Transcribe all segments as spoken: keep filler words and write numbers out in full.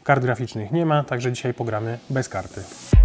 kart graficznych nie ma, także dzisiaj pogramy bez karty.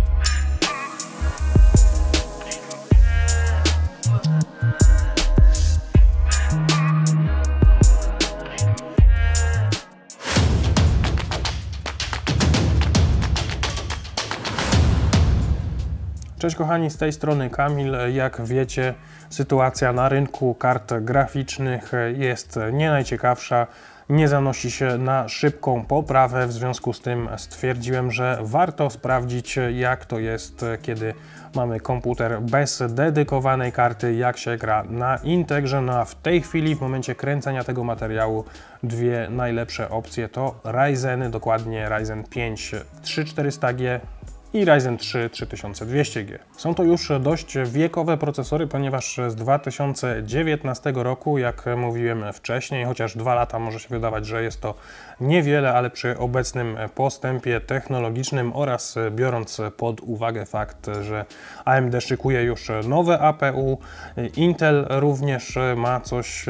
Cześć kochani, z tej strony Kamil. Jak wiecie, sytuacja na rynku kart graficznych jest nie najciekawsza, nie zanosi się na szybką poprawę, w związku z tym stwierdziłem, że warto sprawdzić, jak to jest, kiedy mamy komputer bez dedykowanej karty, jak się gra na Integrze. No a w tej chwili, w momencie kręcenia tego materiału, dwie najlepsze opcje to Ryzeny, dokładnie Ryzen pięć trzy tysiące czterysta G i Ryzen trzy trzy tysiące dwieście G. Są to już dość wiekowe procesory, ponieważ z dwa tysiące dziewiętnastego roku, jak mówiłem wcześniej, chociaż dwa lata może się wydawać, że jest to niewiele, ale przy obecnym postępie technologicznym oraz biorąc pod uwagę fakt, że A M D szykuje już nowe A P U, Intel również ma coś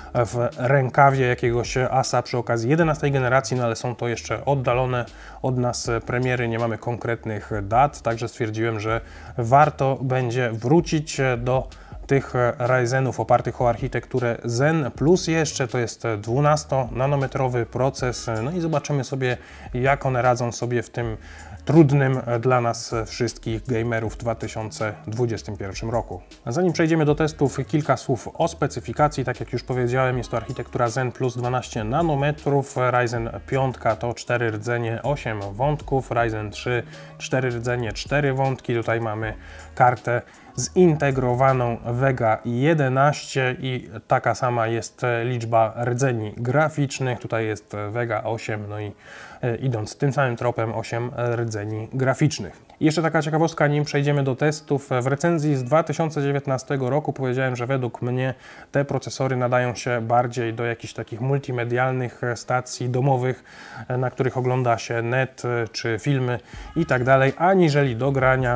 w rękawie, jakiegoś asa przy okazji jedenastej generacji, no ale są to jeszcze oddalone od nas premiery, nie mamy konkretnych dat, także stwierdziłem, że warto będzie wrócić do tych Ryzenów opartych o architekturę Zen Plus jeszcze, to jest dwunasto-nanometrowy proces, no i zobaczymy sobie, jak one radzą sobie w tym trudnym dla nas wszystkich gamerów w dwa tysiące dwudziestym pierwszym roku. Zanim przejdziemy do testów, kilka słów o specyfikacji. Tak jak już powiedziałem, jest to architektura Zen Plus dwanaście nanometrów, Ryzen pięć to cztery rdzenie, osiem wątków, Ryzen trzy cztery rdzenie, cztery wątki. Tutaj mamy kartę zintegrowaną Vega jedenaście i taka sama jest liczba rdzeni graficznych. Tutaj jest Vega osiem, no i idąc tym samym tropem osiem rdzeni graficznych. I jeszcze taka ciekawostka, nim przejdziemy do testów. W recenzji z dwa tysiące dziewiętnastego roku powiedziałem, że według mnie te procesory nadają się bardziej do jakichś takich multimedialnych stacji domowych, na których ogląda się net czy filmy i tak dalej, aniżeli do grania,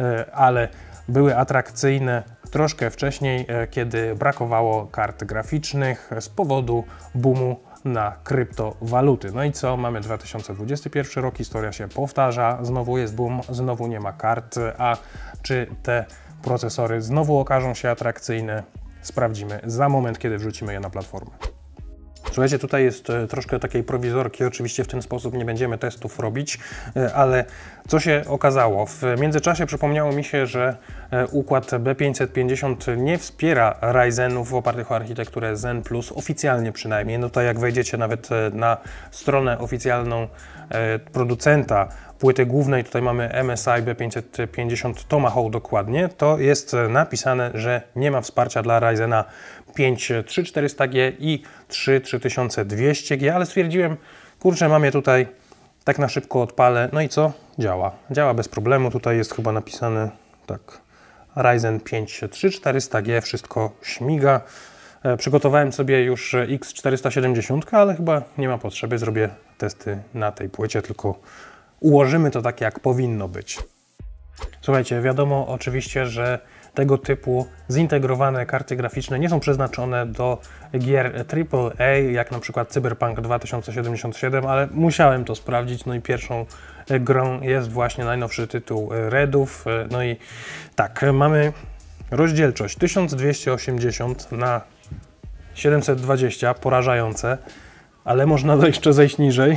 ale były atrakcyjne troszkę wcześniej, kiedy brakowało kart graficznych z powodu boomu na kryptowaluty. No i co? Mamy dwa tysiące dwudziesty pierwszy rok, historia się powtarza, znowu jest boom, znowu nie ma kart, a czy te procesory znowu okażą się atrakcyjne? Sprawdzimy za moment, kiedy wrzucimy je na platformę. Słuchajcie, tutaj jest troszkę takiej prowizorki, oczywiście w ten sposób nie będziemy testów robić, ale co się okazało? W międzyczasie przypomniało mi się, że układ B pięćset pięćdziesiąt nie wspiera Ryzenów opartych o architekturę Zen Plus, oficjalnie przynajmniej. No to jak wejdziecie nawet na stronę oficjalną producenta płyty głównej, tutaj mamy M S I B pięćset pięćdziesiąt Tomahawk dokładnie, to jest napisane, że nie ma wsparcia dla Ryzena pięć trzy tysiące czterysta G i trzy trzy tysiące dwieście G, ale stwierdziłem, kurczę, mam je tutaj, tak na szybko odpalę, no i co? Działa. Działa bez problemu, tutaj jest chyba napisane tak, Ryzen pięć trzy tysiące czterysta G, wszystko śmiga. Przygotowałem sobie już X czterysta siedemdziesiąt, ale chyba nie ma potrzeby, zrobię testy na tej płycie, tylko ułożymy to tak, jak powinno być. Słuchajcie, wiadomo oczywiście, że tego typu zintegrowane karty graficzne nie są przeznaczone do gier triple A, jak na przykład Cyberpunk dwa tysiące siedemdziesiąt siedem, ale musiałem to sprawdzić, no i pierwszą grą jest właśnie najnowszy tytuł Redów. No i tak, mamy rozdzielczość tysiąc dwieście osiemdziesiąt na siedemset dwadzieścia, porażające, ale można jeszcze zejść niżej.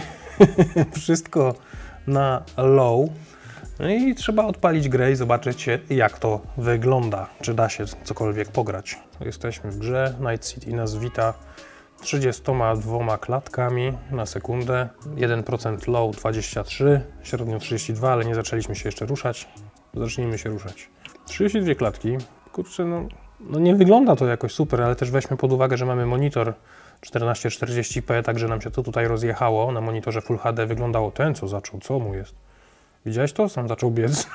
Wszystko na low. No i trzeba odpalić grę i zobaczyć, jak to wygląda, czy da się cokolwiek pograć. Jesteśmy w grze, Night City nas wita trzydziestoma dwoma klatkami na sekundę, jeden procent low dwadzieścia trzy, średnio trzydzieści dwa, ale nie zaczęliśmy się jeszcze ruszać. Zacznijmy się ruszać. trzydzieści dwie klatki, kurczę, no, no nie wygląda to jakoś super, ale też weźmy pod uwagę, że mamy monitor czternaście czterdzieści p, także nam się to tutaj rozjechało. Na monitorze Full H D wyglądało ten, co zaczął, co mu jest? Widziałeś to? Sam zaczął biec.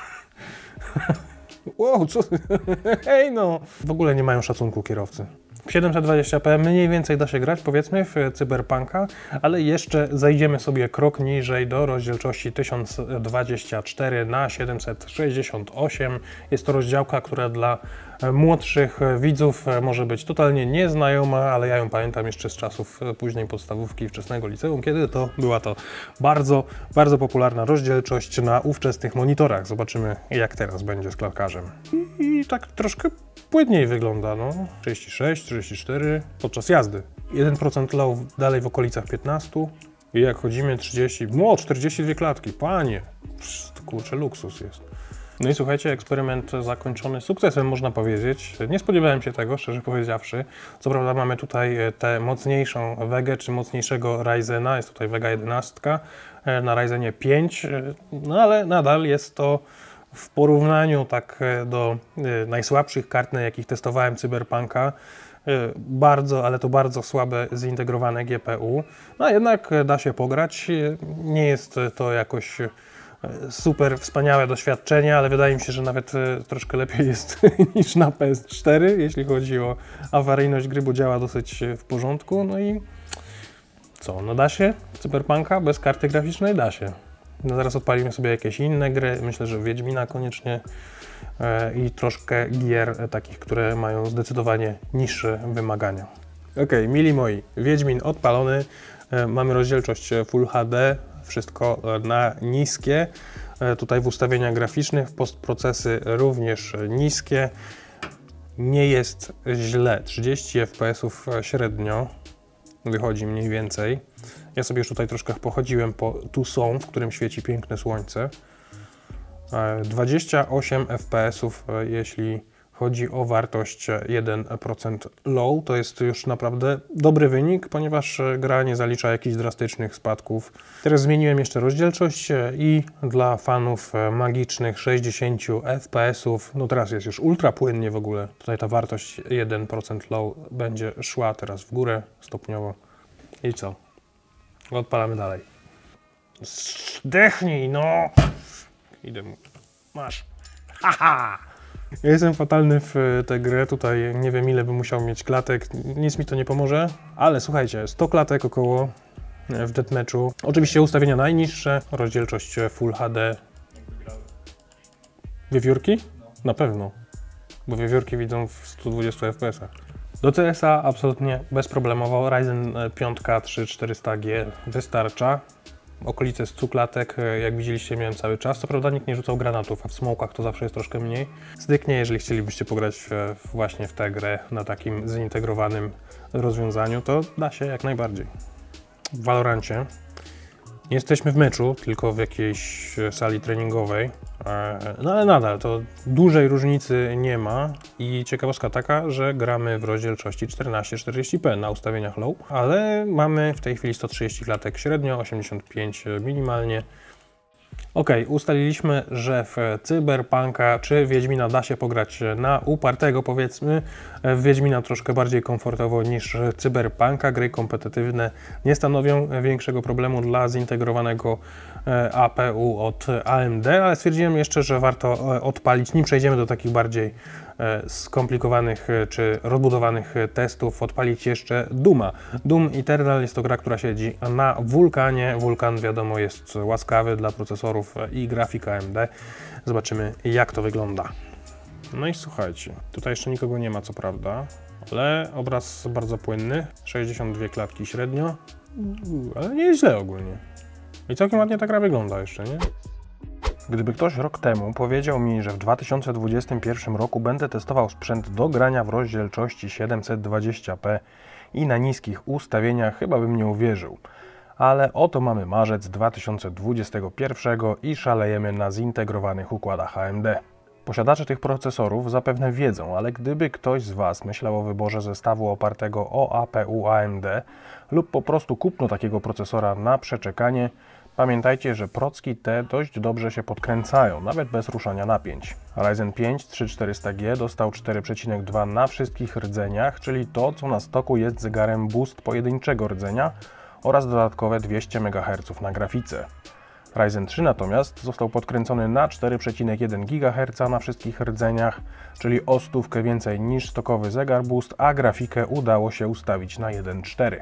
Wow, co? Hej no! W ogóle nie mają szacunku kierowcy. W siedemset dwadzieścia p mniej więcej da się grać, powiedzmy, w Cyberpunka, ale jeszcze zajdziemy sobie krok niżej do rozdzielczości tysiąc dwadzieścia cztery na siedemset sześćdziesiąt osiem. Jest to rozdziałka, która dla młodszych widzów może być totalnie nieznajoma, ale ja ją pamiętam jeszcze z czasów późnej podstawówki, wczesnego liceum, kiedy to była to bardzo, bardzo popularna rozdzielczość na ówczesnych monitorach. Zobaczymy, jak teraz będzie z klatkarzem. I, i tak troszkę płynniej wygląda, no. trzydzieści sześć, trzydzieści cztery podczas jazdy. jeden procent low dalej w okolicach piętnaście i jak chodzimy trzydzieści, no czterdzieści dwie klatki, panie, psz, to kurczę luksus jest. No i słuchajcie, eksperyment zakończony sukcesem, można powiedzieć. Nie spodziewałem się tego, szczerze powiedziawszy. Co prawda mamy tutaj tę mocniejszą Vegę, czy mocniejszego Ryzena, jest tutaj Vega jedenaście na Ryzenie pięć, no ale nadal jest to w porównaniu tak do najsłabszych kart, na jakich testowałem Cyberpunka, bardzo, ale to bardzo słabe zintegrowane G P U. No jednak da się pograć. Nie jest to jakoś super wspaniałe doświadczenie, ale wydaje mi się, że nawet troszkę lepiej jest niż na P S cztery, jeśli chodzi o awaryjność gry, bo działa dosyć w porządku. No i co, no da się Cyberpunka bez karty graficznej? Da się. No zaraz odpalimy sobie jakieś inne gry, myślę, że Wiedźmina koniecznie e, i troszkę gier takich, które mają zdecydowanie niższe wymagania. Ok, mili moi, Wiedźmin odpalony, e, mamy rozdzielczość Full H D, wszystko na niskie, e, tutaj w ustawieniach graficznych, postprocesy również niskie, nie jest źle, trzydzieści F P S-ów średnio wychodzi mniej więcej. Ja sobie już tutaj troszkę pochodziłem po Tucson, w którym świeci piękne słońce. dwadzieścia osiem F P S-ów, jeśli chodzi o wartość jeden procent low. To jest już naprawdę dobry wynik, ponieważ gra nie zalicza jakichś drastycznych spadków. Teraz zmieniłem jeszcze rozdzielczość i dla fanów magicznych sześćdziesiąt F P S-ów, no teraz jest już ultra płynnie w ogóle. Tutaj ta wartość jeden procent low będzie szła teraz w górę stopniowo. I co? Odpalamy dalej. Zdechnij, no! Idę mu. Masz. Haha! Ja jestem fatalny w tę grę, tutaj nie wiem ile bym musiał mieć klatek, nic mi to nie pomoże, ale słuchajcie, sto klatek około w deathmatchu. Oczywiście ustawienia najniższe, rozdzielczość Full H D. Wiewiórki? Na pewno, bo wiewiórki widzą w stu dwudziestu F P S-ach. Do C S a absolutnie bezproblemowo, Ryzen pięć trzy tysiące czterysta G wystarcza. Okolice stu klatek, jak widzieliście, miałem cały czas. Co prawda nikt nie rzucał granatów, a w smokach to zawsze jest troszkę mniej. Styknie, jeżeli chcielibyście pograć właśnie w tę grę na takim zintegrowanym rozwiązaniu, to da się jak najbardziej. W Valorancie nie jesteśmy w meczu, tylko w jakiejś sali treningowej, no ale nadal to dużej różnicy nie ma i ciekawostka taka, że gramy w rozdzielczości czternaście czterdzieści p na ustawieniach low, ale mamy w tej chwili sto trzydzieści klatek średnio, osiemdziesiąt pięć minimalnie. Ok, ustaliliśmy, że w Cyberpunka czy Wiedźmina da się pograć na upartego, powiedzmy. W Wiedźmina troszkę bardziej komfortowo niż Cyberpunka. Gry kompetytywne nie stanowią większego problemu dla zintegrowanego A P U od A M D, ale stwierdziłem jeszcze, że warto odpalić, nim przejdziemy do takich bardziej skomplikowanych czy rozbudowanych testów, odpalić jeszcze Dooma. Doom Eternal jest to gra, która siedzi na Vulkanie. Vulkan, wiadomo, jest łaskawy dla procesorów i grafik A M D. Zobaczymy, jak to wygląda. No i słuchajcie, tutaj jeszcze nikogo nie ma, co prawda, ale obraz bardzo płynny, sześćdziesiąt dwie klatki średnio, ale nie jest źle ogólnie. I całkiem ładnie ta gra wygląda jeszcze, nie? Gdyby ktoś rok temu powiedział mi, że w dwa tysiące dwudziestym pierwszym roku będę testował sprzęt do grania w rozdzielczości siedemset dwadzieścia p i na niskich ustawieniach, chyba bym nie uwierzył. Ale oto mamy marzec dwa tysiące dwudziestego pierwszego i szalejemy na zintegrowanych układach A M D. Posiadacze tych procesorów zapewne wiedzą, ale gdyby ktoś z Was myślał o wyborze zestawu opartego o A P U A M D lub po prostu kupno takiego procesora na przeczekanie, pamiętajcie, że procki te dość dobrze się podkręcają, nawet bez ruszania napięć. Ryzen pięć trzy tysiące czterysta G dostał cztery przecinek dwa na wszystkich rdzeniach, czyli to, co na stoku jest zegarem boost pojedynczego rdzenia oraz dodatkowe dwieście megaherców na grafice. Ryzen trzy natomiast został podkręcony na cztery przecinek jeden gigaherca na wszystkich rdzeniach, czyli o stówkę więcej niż stokowy zegar boost, a grafikę udało się ustawić na jeden przecinek cztery.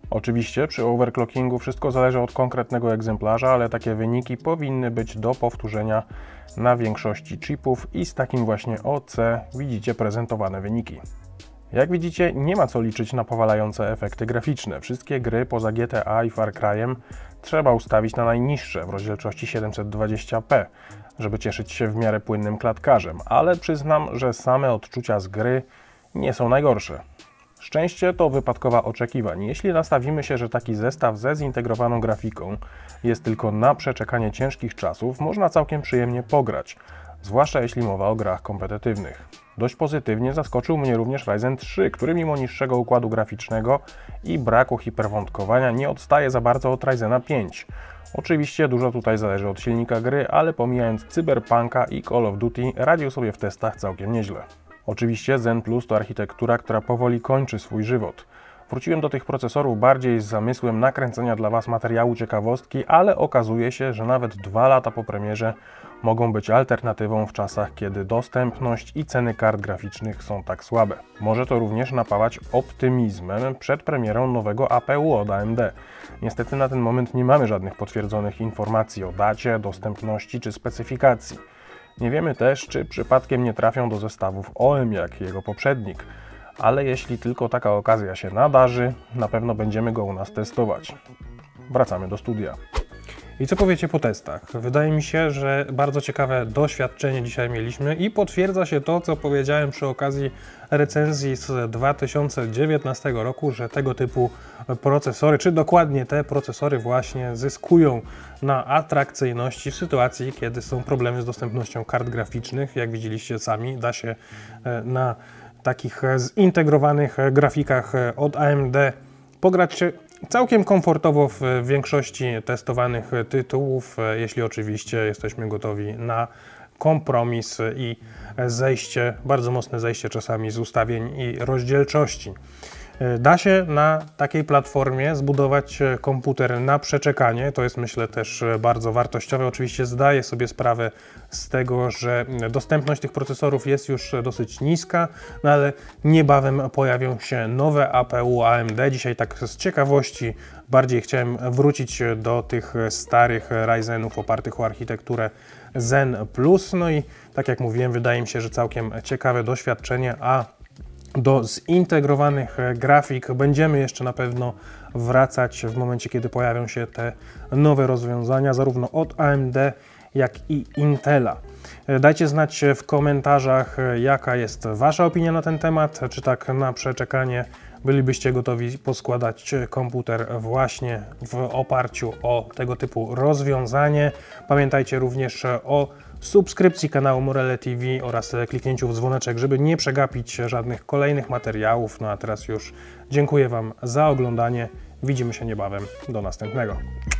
Oczywiście przy overclockingu wszystko zależy od konkretnego egzemplarza, ale takie wyniki powinny być do powtórzenia na większości chipów i z takim właśnie O C widzicie prezentowane wyniki. Jak widzicie, nie ma co liczyć na powalające efekty graficzne. Wszystkie gry poza G T A i Far Cry'em trzeba ustawić na najniższe w rozdzielczości siedemset dwadzieścia p, żeby cieszyć się w miarę płynnym klatkarzem, ale przyznam, że same odczucia z gry nie są najgorsze. Szczęście to wypadkowa oczekiwań. Jeśli nastawimy się, że taki zestaw ze zintegrowaną grafiką jest tylko na przeczekanie ciężkich czasów, można całkiem przyjemnie pograć, zwłaszcza jeśli mowa o grach kompetytywnych. Dość pozytywnie zaskoczył mnie również Ryzen trzy, który mimo niższego układu graficznego i braku hiperwątkowania nie odstaje za bardzo od Ryzena pięć. Oczywiście dużo tutaj zależy od silnika gry, ale pomijając Cyberpunka i Call of Duty radził sobie w testach całkiem nieźle. Oczywiście Zen Plus to architektura, która powoli kończy swój żywot. Wróciłem do tych procesorów bardziej z zamysłem nakręcenia dla Was materiału ciekawostki, ale okazuje się, że nawet dwa lata po premierze mogą być alternatywą w czasach, kiedy dostępność i ceny kart graficznych są tak słabe. Może to również napawać optymizmem przed premierą nowego A P U od A M D. Niestety na ten moment nie mamy żadnych potwierdzonych informacji o dacie, dostępności czy specyfikacji. Nie wiemy też, czy przypadkiem nie trafią do zestawów O M jak jego poprzednik, ale jeśli tylko taka okazja się nadarzy, na pewno będziemy go u nas testować. Wracamy do studia. I co powiecie po testach? Wydaje mi się, że bardzo ciekawe doświadczenie dzisiaj mieliśmy i potwierdza się to, co powiedziałem przy okazji recenzji z dwa tysiące dziewiętnastego roku, że tego typu procesory, czy dokładnie te procesory właśnie zyskują na atrakcyjności w sytuacji, kiedy są problemy z dostępnością kart graficznych. Jak widzieliście sami, da się na takich zintegrowanych grafikach od A M D pograć całkiem komfortowo w większości testowanych tytułów, jeśli oczywiście jesteśmy gotowi na kompromis i zejście, bardzo mocne zejście czasami z ustawień i rozdzielczości. Da się na takiej platformie zbudować komputer na przeczekanie, to jest myślę też bardzo wartościowe. Oczywiście zdaję sobie sprawę z tego, że dostępność tych procesorów jest już dosyć niska, no ale niebawem pojawią się nowe A P U A M D. Dzisiaj tak z ciekawości bardziej chciałem wrócić do tych starych Ryzenów opartych o architekturę Zen Plus. No i tak jak mówiłem, wydaje mi się, że całkiem ciekawe doświadczenie, a do zintegrowanych grafik będziemy jeszcze na pewno wracać w momencie, kiedy pojawią się te nowe rozwiązania, zarówno od A M D, jak i Intela. Dajcie znać w komentarzach, jaka jest Wasza opinia na ten temat, czy tak na przeczekanie bylibyście gotowi poskładać komputer właśnie w oparciu o tego typu rozwiązanie. Pamiętajcie również o subskrypcji kanału Morele T V oraz kliknięciu w dzwoneczek, żeby nie przegapić żadnych kolejnych materiałów. No a teraz już dziękuję Wam za oglądanie. Widzimy się niebawem. Do następnego.